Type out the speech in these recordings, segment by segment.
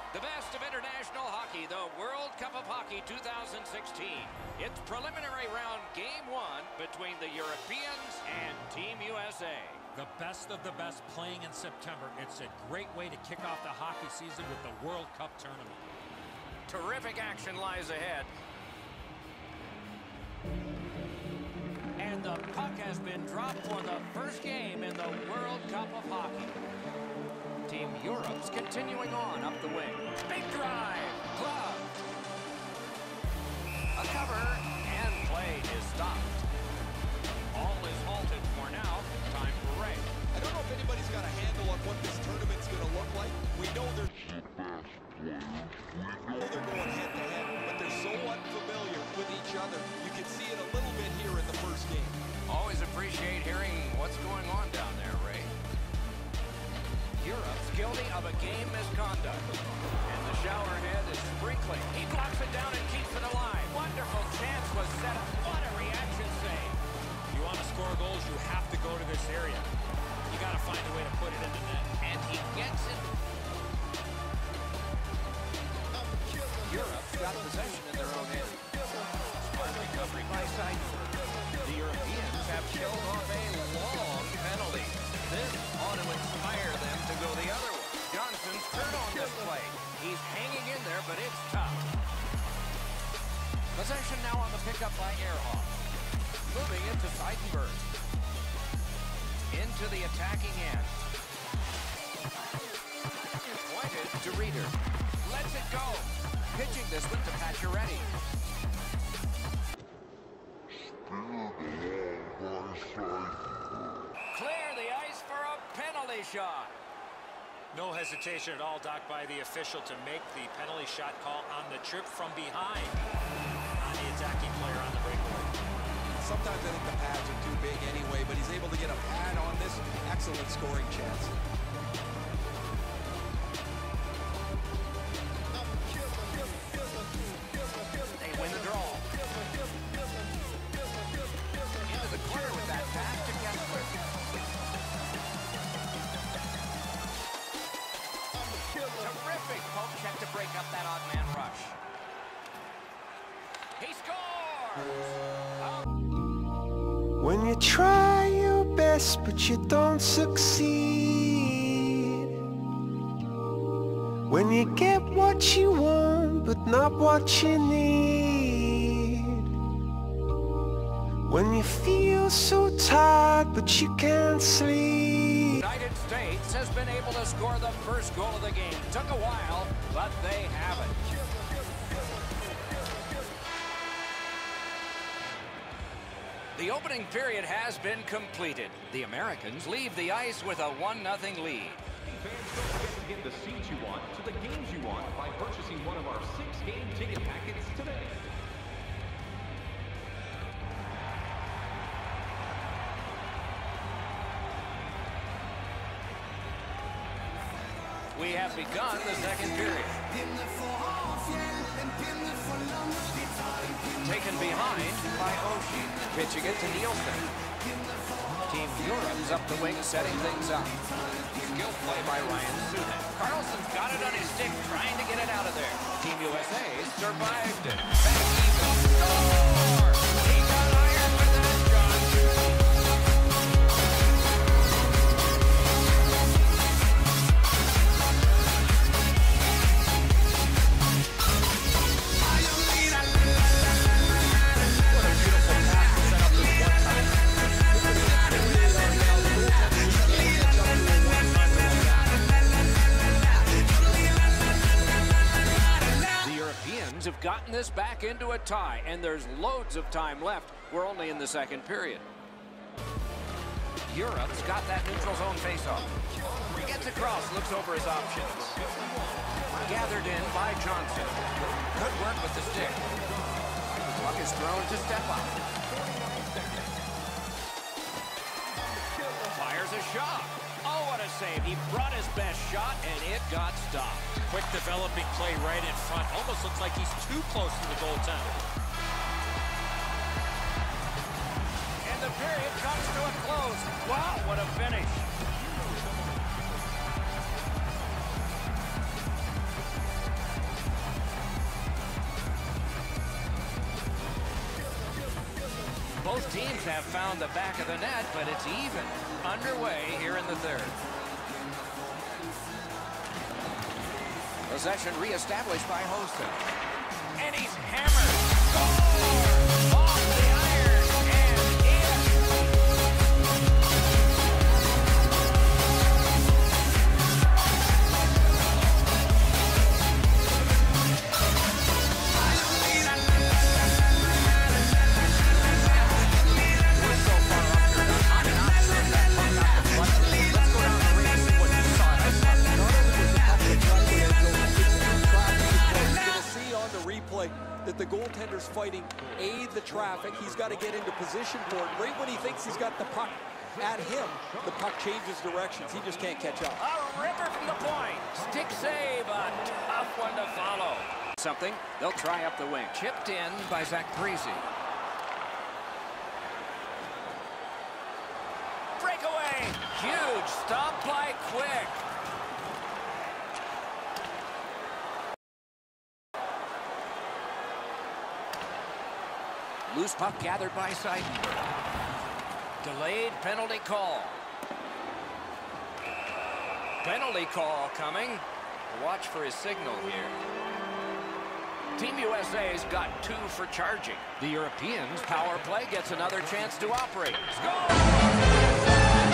The best of international hockey, the World Cup of Hockey 2016. It's preliminary round game 1 between the Europeans and Team USA. The best of the best playing in September. It's a great way to kick off the hockey season with the World Cup tournament. Terrific action lies ahead. And the puck has been dropped for the first game in the World Cup of Hockey. Team Europe's continuing on up the wing. Big drive, glove. A cover, and play is stopped. All is halted for now. Time for Ray. I don't know if anybody's got a handle on what this tournament's going to look like. We know they're going head-to-head, but they're so unfamiliar with each other. You can see it a little bit here in the first game. Always appreciate hearing what's going on down there, Ray. Europe's guilty of a game misconduct. And the shower head is sprinkling. He blocks it down and keeps it alive. Wonderful chance was set up. What a reaction save. If you want to score goals, you have to go to this area. You got to find a way to put it in the net. And he gets it. Europe's got possession in their own end. Smart recovery by Seidenberg. The Europeans have killed off a long penalty. This ought to inspire them to go the other way. Johnson's turn on this play. He's hanging in there, but it's tough. Possession now on the pickup by Ehrhoff. Moving it to Seidenberg. Into the attacking end. Pointed to Reeder. Lets it go. Pitching this one to Pacioretty. Clear the ice for a penalty shot. No hesitation at all, Doc, by the official to make the penalty shot call on the trip from behind on the attacking player on the breakaway. Sometimes I think the pads are too big anyway, but he's able to get a pad on this. Excellent scoring chance. They win the draw. Into the corner with that pass to Kessler. Terrific poke check to break up that odd man rush. He scores! When you try your best but you don't succeed, when you get what you want but not what you need, when you feel so tired but you can't sleep. United States has been able to score the first goal of the game. Took a while, but they have it. The opening period has been completed. The Americans leave the ice with a 1-0 lead. Fans, don't forget to get the seats you want to the games you want by purchasing one of our 6-game ticket packets today. We have begun the second period. Taken behind by Oshie. Pitching it to Nielsen. Team Europe's up the wing, setting things up. Skill play by Ryan Sunak. Carlson's got it on his stick, trying to get it out of there. Team USA survived it. Back even. Score! He got iron with that, Johnson. Have gotten this back into a tie, and there's loads of time left. We're only in the second period. Europe's got that neutral zone faceoff. He gets across, looks over his options. Gathered in by Johnson. Good work with the stick. Puck is thrown to step up. Fires a shot. Oh, what a save. He brought his best shot, and it got stopped. Quick developing play right in front. Almost looks like he's too close to the goaltender. And the period comes to a close. Wow, what a finish. Both teams have found the back of the net, but it's even underway here in the third. Possession reestablished by Hosta. And he's hammered. Score! Off the iron and in. That the goaltender's fighting the traffic. He's got to get into position for it. Right when he thinks he's got the puck at him, the puck changes directions. He just can't catch up. A ripper from the point. Stick save, a tough one to follow. Something, they'll try up the wing. Chipped in by Zach Parise. Breakaway. Huge stop by Quick. Loose puck gathered by Seidenberg. Delayed penalty call. Penalty call coming. Watch for his signal here. Team USA's got 2 for charging. The Europeans' power play gets another chance to operate. Score!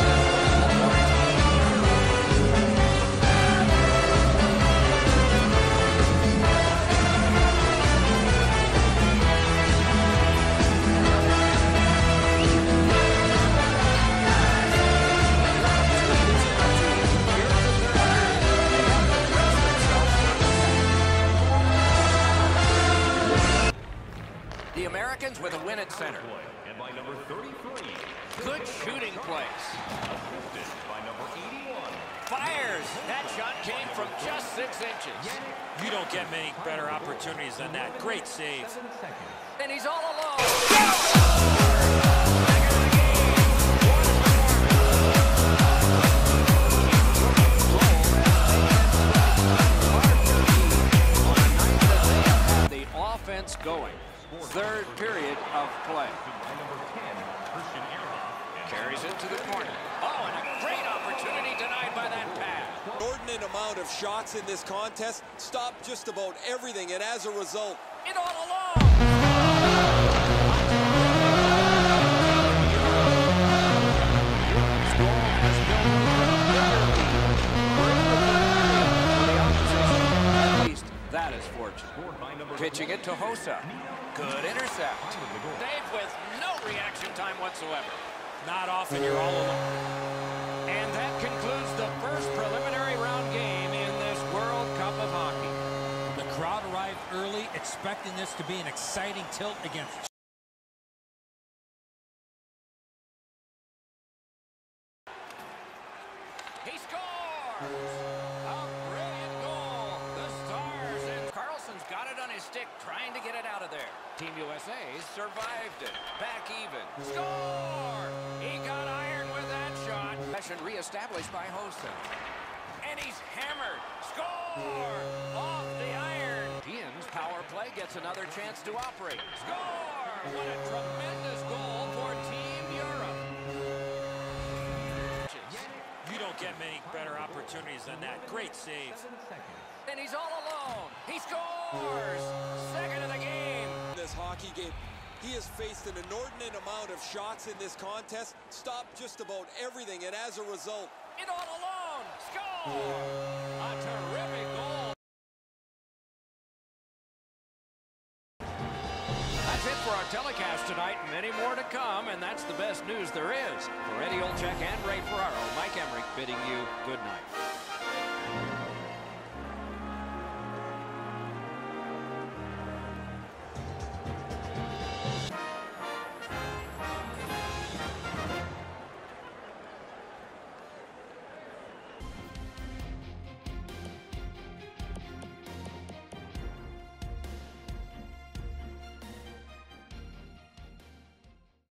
The Americans with a win at center. And by number 33. Good shooting place. Assisted by number 81. Fires. That shot came from just 6 inches. You don't get many better opportunities than that. Great save. And he's all alone. The offense going. Third period of play. Carries into the corner. Oh, and a great opportunity denied by that pass. Inordinate amount of shots in this contest. Stopped just about everything, and as a result, It all alone. At least that is fortunate. Pitching it to Hossa. Good intercept. Dave with no reaction time whatsoever. Not often you're all alone. And that concludes the first preliminary round game in this World Cup of Hockey. The crowd arrived early, expecting this to be an exciting tilt against. He scores! A brilliant goal. The Stars and Carlson's got it on his stick, trying to get it out of there. Team USA survived it. Back even. Score! He got iron with that shot. Possession reestablished by Hossa. And he's hammered. Score! Off the iron. Ian's power play gets another chance to operate. Score! What a tremendous goal for Team Europe. You don't get many better opportunities than that. Great save. And he's all alone. He scores! Second of the game. this hockey game, he has faced an inordinate amount of shots in this contest, stopped just about everything, and as a result, It all alone. Score! A terrific goal. That's it for our telecast tonight. Many more to come, and that's the best news there is. For Eddie Olczyk and Ray Ferraro, Mike Emmerich bidding you good night.